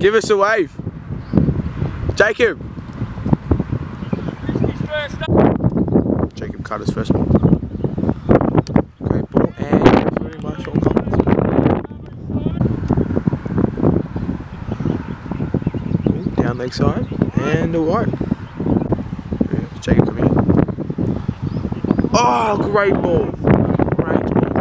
Give us a wave. Jacob. Jacob Carter's first ball. Great ball and fielding by Sean Collins. Down leg side and a wide. Jacob coming in. Oh, great ball. Great ball.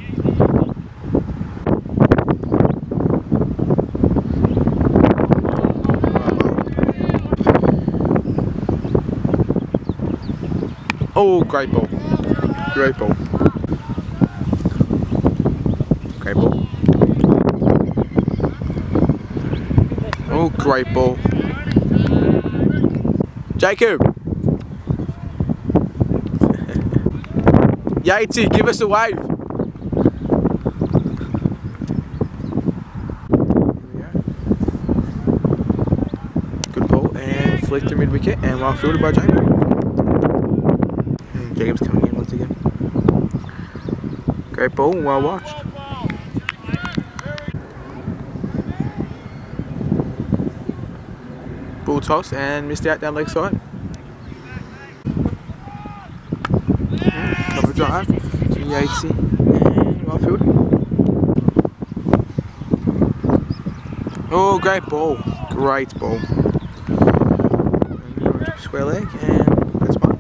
Oh, great ball. Great ball. Great ball. Oh, great ball. Jacob. Yatesy, give us a wave. Good ball and flicked to mid wicket and well fielded by Jacob. And Jacob's coming in once again. Great ball, well watched. Ball toss and missed out down leg side. Cover drive to Yatesy and well fielded. Oh, great ball. Great ball. Square leg and that's one.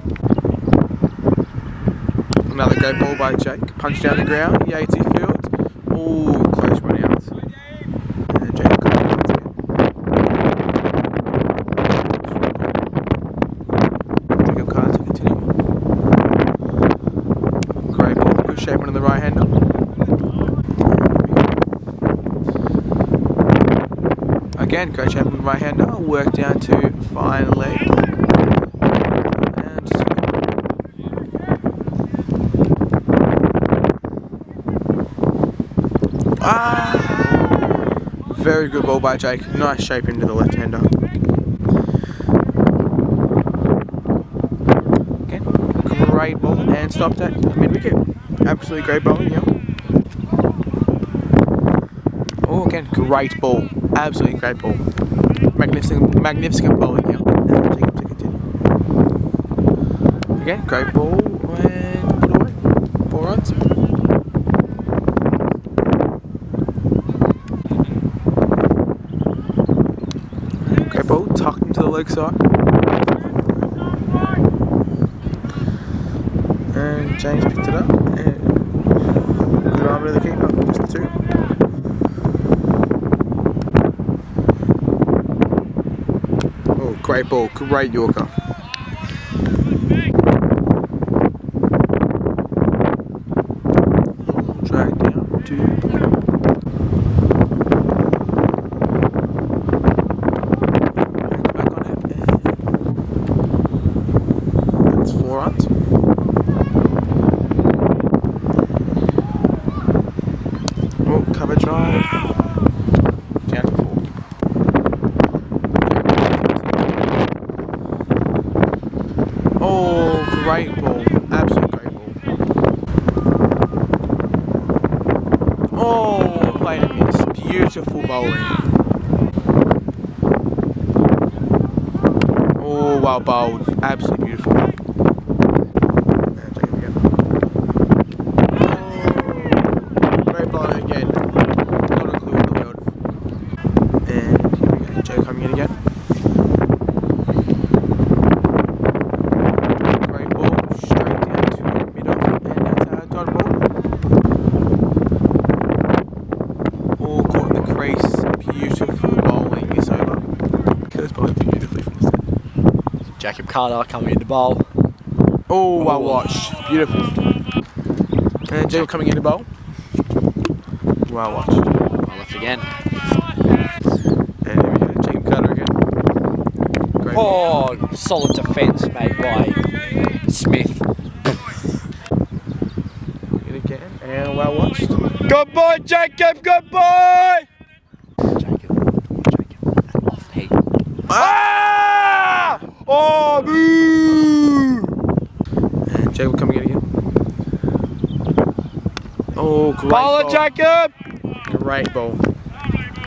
Another great ball by Jake. Punch down the ground. Yatesy fields. Oh, close one out. And Jake comes once again. Jacob Carter to continue. Great ball. Good shape on the right hander. Again, great shape on the right hander. Work down to fine leg. And just very good ball by Jake. Nice shape into the left hander. Again, great ball and stopped at mid wicket. Absolutely great bowling here. Oh, again, great ball. Absolutely great ball. Magnificent bowling here. Jacob to continue. Again, great ball and put away. 4 runs. Great ball, tucked into the leg side. And James picked it up. And good arm to the keeper. Just the 2. Great ball, great Yorker. Drag down to back on it. That's 4 runs. Oh, cover drive. Down to 4. Oh, great ball. Absolute great ball. Oh, played a miss. Beautiful bowling. Oh, well bowled. Absolutely beautiful. Oh, great bowling again. Not a clue in the world. And here we go. Joe coming in again. Beautiful bowling is over. Curse bowling beautifully from the set. Jacob Carter coming in to bowl. Oh, well watched. Beautiful. And Jacob coming in to bowl. Well watched. Well left again. And here we go, Jacob Carter again. Great ball. Oh, solid defence made by Smith. It again, and well watched. Good boy, Jacob, good boy! Ah! Oh, boo! And Jacob coming in again. Oh, great ball. Ball. Jacob! Great ball.